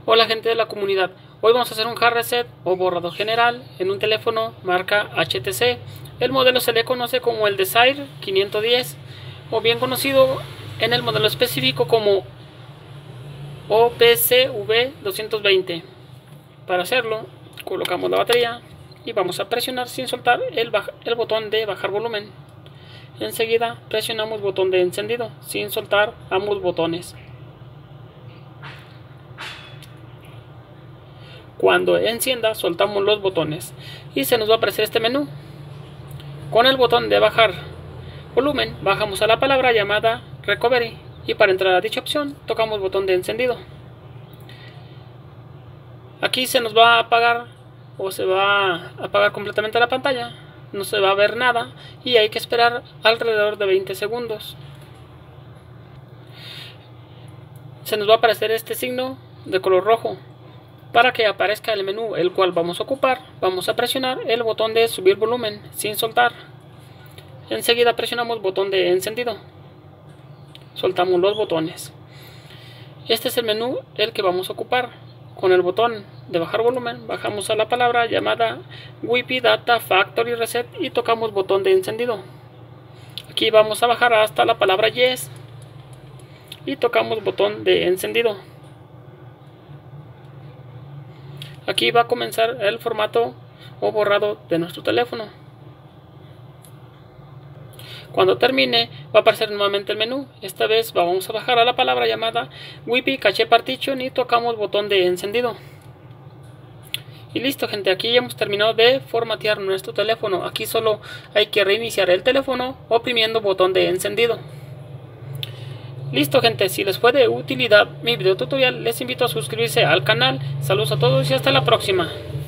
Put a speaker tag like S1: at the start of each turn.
S1: Hola gente de la comunidad, hoy vamos a hacer un hard reset o borrado general en un teléfono marca HTC. El modelo se le conoce como el Desire 510 o bien conocido en el modelo específico como OPCV 220. Para hacerlo colocamos la batería y vamos a presionar sin soltar el botón de bajar volumen. Enseguida presionamos botón de encendido sin soltar ambos botones. Cuando encienda soltamos los botones y se nos va a aparecer este menú. Con el botón de bajar volumen bajamos a la palabra llamada Recovery y para entrar a dicha opción tocamos botón de encendido. Aquí se nos va a apagar o se va a apagar completamente la pantalla, no se va a ver nada y hay que esperar alrededor de 20 segundos. Se nos va a aparecer este signo de color rojo. Para que aparezca el menú el cual vamos a ocupar, vamos a presionar el botón de subir volumen sin soltar. Enseguida presionamos botón de encendido. Soltamos los botones. Este es el menú el que vamos a ocupar. Con el botón de bajar volumen bajamos a la palabra llamada Wi-Fi Data Factory Reset y tocamos botón de encendido. Aquí vamos a bajar hasta la palabra Yes y tocamos botón de encendido. Aquí va a comenzar el formato o borrado de nuestro teléfono. Cuando termine va a aparecer nuevamente el menú. Esta vez vamos a bajar a la palabra llamada Wi-Fi Cache Partition y tocamos botón de encendido. Y listo gente, aquí ya hemos terminado de formatear nuestro teléfono. Aquí solo hay que reiniciar el teléfono oprimiendo botón de encendido. Listo gente, si les fue de utilidad mi video tutorial, les invito a suscribirse al canal. Saludos a todos y hasta la próxima.